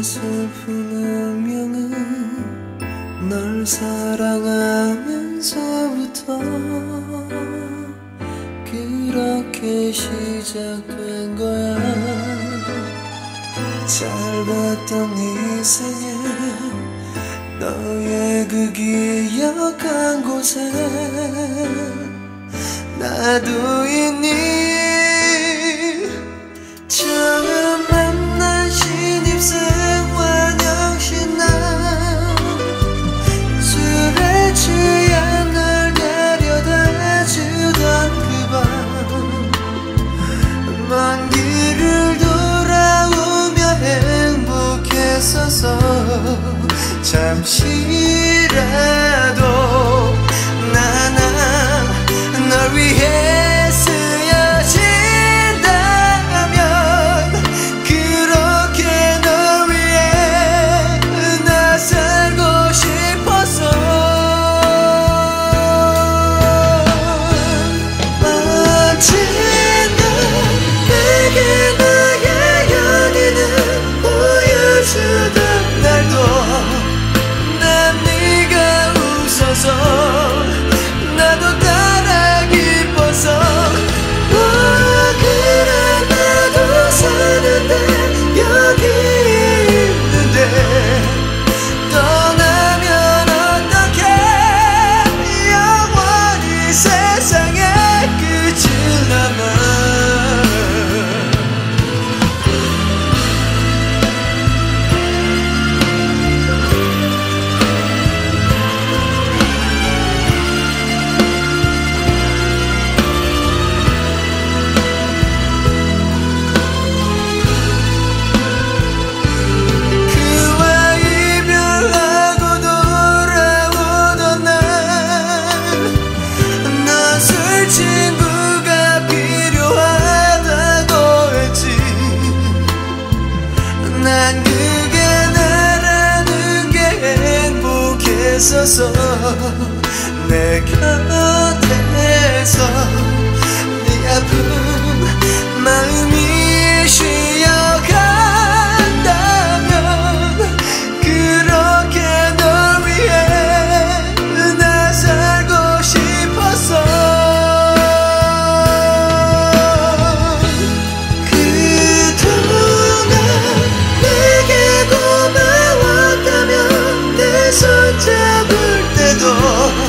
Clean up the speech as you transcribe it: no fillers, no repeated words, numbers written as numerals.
슬픈 운명은 널 사랑하면서부터 그렇게 시작된 거야. 짧았던 이 생에 너의 그 기억한 곳에 나도 있니. 처음 만난 신입생과 역시 난 술에 취한 널 데려다 주던 그 밤 먼 길을 돌아오며 행복했어서 잠시라도 나는 널 위해 쓰여진다면 그렇게 널 위해 나 살고 싶었어. 언제나 내게 나의 연인을 보여주던 날도 난 네가 웃어서 나도 따라 기뻐서 그래 나도 사는데 여기 있는데 떠나면 어떡해. 영원히 세상에 끝을 남아. 난 그게 나라는 게 행복했어서 내 곁에서 네 아픈 마음이 쉬어간다면 그렇게 널 위해 나 살고 싶었어. 손잡을 때도